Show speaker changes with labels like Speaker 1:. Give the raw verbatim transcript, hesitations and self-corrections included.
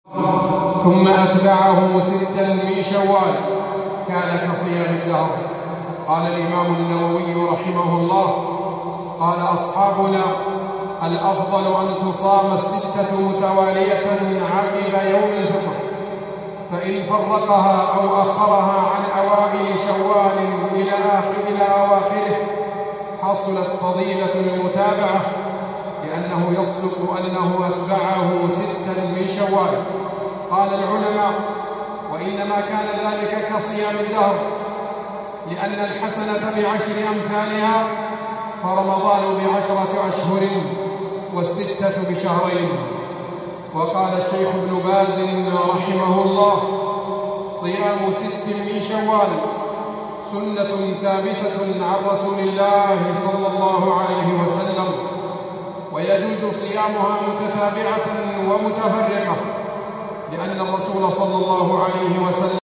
Speaker 1: ثم أتبعه ستا من شوال كان كصيام الدهر. قال الإمام النووي رحمه الله: قال أصحابنا: الأفضل أن تصام الستة متوالية عقب يوم الفطر، فإن فرقها أو أخرها عن أوائل شوال إلى آخر إلى أواخره حصلت فضيلة المتابعة، لأنه يصدق أنه أتبعه ستا من شوال. قال العلماء: وإنما كان ذلك كصيام الدهر، لأن الحسنة بعشر أمثالها، فرمضان بعشرة أشهر والستة بشهرين. وقال الشيخ ابن باز رحمه الله: صيام ست من شوال سنة ثابتة عن رسول الله صلى الله عليه وسلم، ويجوز صيامها متتابعة ومتفرقة، لأن الرسول صلى الله عليه وسلم